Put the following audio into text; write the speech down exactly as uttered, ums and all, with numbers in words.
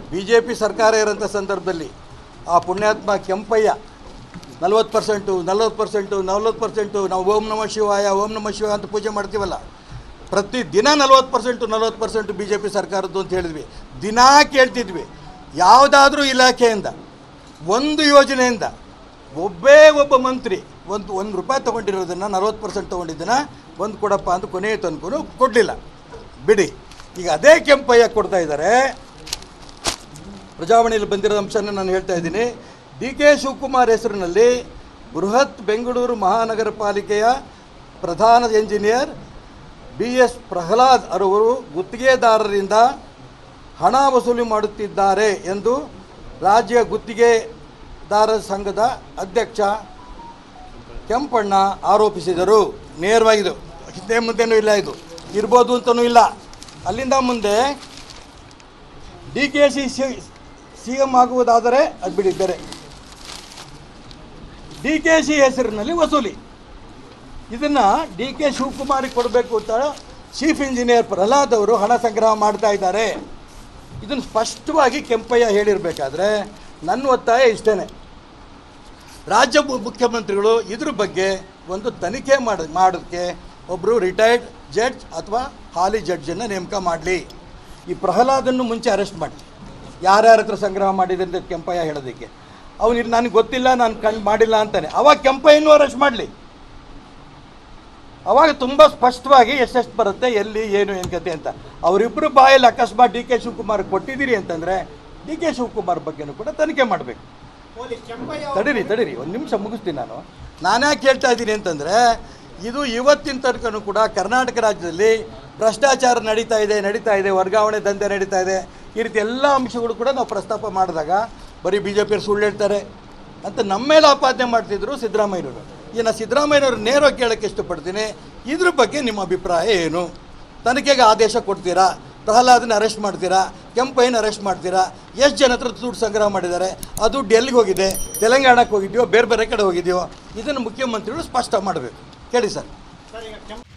B J P ಸರ್ಕಾರ ಇರೋಂಥ ಸಂದರ್ಭದಲ್ಲಿ ಆ ಪುಣ್ಯಾತ್ಮ ಕೆಂಪಯ್ಯ ನಲ್ವತ್ತು ಪರ್ಸೆಂಟು ನಲ್ವತ್ತು ಪರ್ಸೆಂಟು ನಲ್ವತ್ತು ಪರ್ಸೆಂಟು ನಾವು ಓಂ ನಮಃ ಶಿವಾಯ ಓಂ ನಮಃ ಶಿವಾಯ ಅಂತ ಪೂಜೆ ಮಾಡ್ತೀವಲ್ಲ, ಪ್ರತಿ ದಿನ ನಲ್ವತ್ತು ಪರ್ಸೆಂಟು ನಲ್ವತ್ತು ಪರ್ಸೆಂಟು ಬಿ ಜೆ ಪಿ ಸರ್ಕಾರದ್ದು ಅಂತ ಹೇಳಿದ್ವಿ. ದಿನಾ ಕೇಳ್ತಿದ್ವಿ. ಯಾವುದಾದ್ರೂ ಇಲಾಖೆಯಿಂದ ಒಂದು ಯೋಜನೆಯಿಂದ ಒಬ್ಬೇ ಒಬ್ಬ ಮಂತ್ರಿ ಒಂದು ಒಂದು ರೂಪಾಯಿ ತೊಗೊಂಡಿರೋದನ್ನು ನಲ್ವತ್ತು ಪರ್ಸೆಂಟ್ ತೊಗೊಂಡಿದ್ದನ್ನು ಒಂದು ಕೊಡಪ್ಪ ಅಂತ ಕೊನೆಯ ತನಕೂ ಕೊಡಲಿಲ್ಲ. ಬಿಡಿ, ಈಗ ಅದೇ ಕೆಂಪಯ್ಯ ಕೊಡ್ತಾ ಇದ್ದಾರೆ. ಪ್ರಜಾವಾಣಿಯಲ್ಲಿ ಬಂದಿರೋ ಅಂಶನ ನಾನು ಹೇಳ್ತಾ ಇದ್ದೀನಿ. ಡಿ ಕೆ ಶಿವಕುಮಾರ್ ಹೆಸರಿನಲ್ಲಿ ಬೃಹತ್ ಬೆಂಗಳೂರು ಮಹಾನಗರ ಪಾಲಿಕೆಯ ಪ್ರಧಾನ ಎಂಜಿನಿಯರ್ ಬಿ ಎಸ್ ಪ್ರಹ್ಲಾದ್ ಅವರು ಗುತ್ತಿಗೆದಾರರಿಂದ ಹಣ ವಸೂಲಿ ಮಾಡುತ್ತಿದ್ದಾರೆ ಎಂದು ರಾಜ್ಯ ಗುತ್ತಿಗೆದಾರರ ಸಂಘದ ಅಧ್ಯಕ್ಷ ಕೆಂಪಣ್ಣ ಆರೋಪಿಸಿದರು. ನೇರವಾಗಿದ್ದು, ಹಿಂದೆ ಮುಂದೆನೂ ಇಲ್ಲ, ಇದು ಇರ್ಬೋದು ಅಂತಲೂ ಇಲ್ಲ. ಅಲ್ಲಿಂದ ಮುಂದೆ D K C C M ಆಗುವುದಾದರೆ ಅದು ಬಿಡಿ, ಬೇರೆ ಡಿ ಕೆ ಸಿ ಹೆಸರಿನಲ್ಲಿ ವಸೂಲಿ. ಇದನ್ನು ಡಿ ಕೆ ಶಿವಕುಮಾರಿಗೆ ಕೊಡಬೇಕು ಅಂತ ಚೀಫ್ ಇಂಜಿನಿಯರ್ ಪ್ರಹ್ಲಾದ್ ಅವರು ಹಣ ಸಂಗ್ರಹ ಮಾಡ್ತಾ ಇದ್ದಾರೆ. ಇದನ್ನು ಸ್ಪಷ್ಟವಾಗಿ ಕೆಂಪಯ್ಯ ಹೇಳಿರಬೇಕಾದ್ರೆ ನನ್ನ ಒತ್ತಾಯ ಇಷ್ಟೇ, ರಾಜ್ಯ ಮುಖ್ಯಮಂತ್ರಿಗಳು ಇದ್ರ ಬಗ್ಗೆ ಒಂದು ತನಿಖೆ ಮಾಡ ಮಾಡೋಕ್ಕೆ ಒಬ್ಬರು ರಿಟೈರ್ಡ್ ಜಡ್ಜ್ ಅಥವಾ ಹಾಲಿ ಜಡ್ಜನ್ನು ನೇಮಕ ಮಾಡಲಿ. ಈ ಪ್ರಹ್ಲಾದನ್ನು ಮುಂಚೆ ಅರೆಸ್ಟ್ ಮಾಡಿ, ಯಾರ್ಯಾರ ಹತ್ರ ಸಂಗ್ರಹ ಮಾಡಿದೆ ಅಂತ ಕೆಂಪಯ್ಯ ಹೇಳೋದಕ್ಕೆ ಅವನು ನನಗೆ ಗೊತ್ತಿಲ್ಲ, ನಾನು ಕಂಡು ಮಾಡಿಲ್ಲ ಅಂತಾನೆ. ಅವಾಗ ಕೆಂಪಯ್ಯನೂ ಅರೆಸ್ಟ್ ಮಾಡಲಿ. ಅವಾಗ ತುಂಬ ಸ್ಪಷ್ಟವಾಗಿ ಎಷ್ಟೆಷ್ಟು ಬರುತ್ತೆ, ಎಲ್ಲಿ ಏನು ಏನು ಕತೆ ಅಂತ. ಅವರಿಬ್ಬರು ಬಾಯಲ್ಲಿ ಅಕಸ್ಮಾತ್ ಡಿ ಕೆ ಶಿವಕುಮಾರ್ ಕೊಟ್ಟಿದ್ದೀರಿ ಅಂತಂದರೆ ಡಿ ಕೆ ಶಿವಕುಮಾರ್ ಬಗ್ಗೆನೂ ಕೂಡ ತನಿಖೆ ಮಾಡಬೇಕು. ತಡೀರಿ ತಡೀರಿ ಒಂದು ನಿಮಿಷ ಮುಗಿಸ್ತೀನಿ. ನಾನು ನಾನ್ಯಾಕೆ ಹೇಳ್ತಾ ಇದ್ದೀನಿ ಅಂತಂದರೆ, ಇದು ಇವತ್ತಿನ ತನಕನೂ ಕೂಡ ಕರ್ನಾಟಕ ರಾಜ್ಯದಲ್ಲಿ ಭ್ರಷ್ಟಾಚಾರ ನಡೀತಾ ಇದೆ ನಡೀತಾ ಇದೆ ವರ್ಗಾವಣೆ ದಂಧೆ ನಡೀತಾ ಇದೆ. ಈ ರೀತಿ ಎಲ್ಲ ಅಂಶಗಳು ಕೂಡ ನಾವು ಪ್ರಸ್ತಾಪ ಮಾಡಿದಾಗ ಬರೀ ಬಿ ಜೆ ಪಿಯವರು ಸುಳ್ಳು ಹೇಳ್ತಾರೆ ಅಂತ ನಮ್ಮ ಮೇಲೆ ಆಪಾದನೆ ಮಾಡ್ತಿದ್ರು ಸಿದ್ದರಾಮಯ್ಯನವರು. ಇನ್ನು ಸಿದ್ದರಾಮಯ್ಯನವರು ನೇರವಾಗಿ ಕೇಳೋಕ್ಕೆ ಇಷ್ಟಪಡ್ತೀನಿ, ಇದ್ರ ಬಗ್ಗೆ ನಿಮ್ಮ ಅಭಿಪ್ರಾಯ ಏನು? ತನಿಖೆಗೆ ಆದೇಶ ಕೊಡ್ತೀರಾ? ಪ್ರಹ್ಲಾದನ ಅರೆಸ್ಟ್ ಮಾಡ್ತೀರಾ? ಕೆಂಪಯ್ಯನ ಅರೆಸ್ಟ್ ಮಾಡ್ತೀರಾ? ಎಷ್ಟು ಜನ ಹತ್ರ ದುಡ್ಡು ಸಂಗ್ರಹ ಮಾಡಿದ್ದಾರೆ? ಅದು ಡೆಲ್ಲಿಗೆ ಹೋಗಿದೆ, ತೆಲಂಗಾಣಕ್ಕೆ ಹೋಗಿದೆಯೋ, ಬೇರೆ ಬೇರೆ ಕಡೆ ಹೋಗಿದೆಯೋ? ಇದನ್ನು ಮುಖ್ಯಮಂತ್ರಿಗಳು ಸ್ಪಷ್ಟ ಮಾಡಬೇಕು. ಕೇಳಿ ಸರ್.